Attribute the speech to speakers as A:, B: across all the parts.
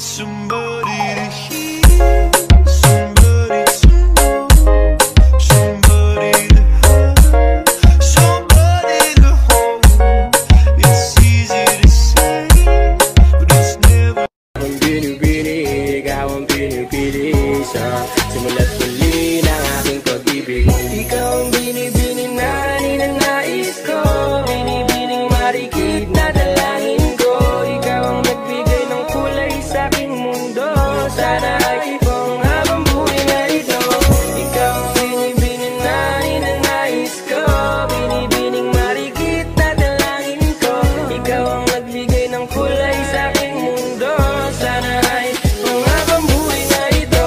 A: somebody to hear, somebody to know, somebody to have, somebody to hold. It's easy to say, but it's never.
B: Ang binibini, ikaw ang pinipili sa simula't muli ng aking pag-ibig. Ikaw ang binibini na ninanais ko, binibining marikit na dalangin ko. Ikaw ang nagbigay ng kulay sa aking mundo, sana ay ipong habang buhay na ito. Ikaw ang binibini na ninanais ko, binibining marikit na dalangin ko. Ikaw ang nagbigay ng kulay sa aking mundo, sana ay ipong habang buhay na ito.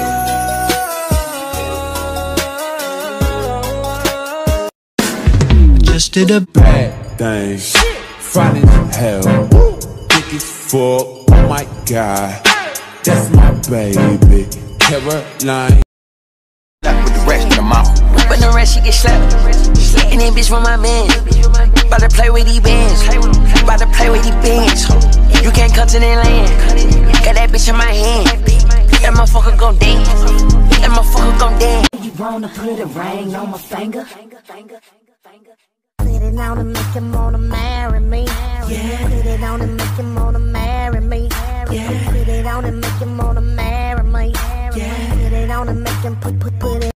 A: Just did a bad thing, fine as hell, thick as fuck. Oh my god, that's my baby, Caroline.
C: With the rest of the mouth. But the rest she get slapped. And then bitch from my man. About to play with these bands. About to play with these bands. You can't come to that land. Got that bitch in my hand. That motherfucker gon' dance. That motherfucker gon' dance.
D: You wanna put a ring on my finger? Put it on and make him wanna marry me. Yeah. Put it on and make him wanna marry me. Yeah. Put it on and make him wanna marry me. Yeah. Put it on and make him put it.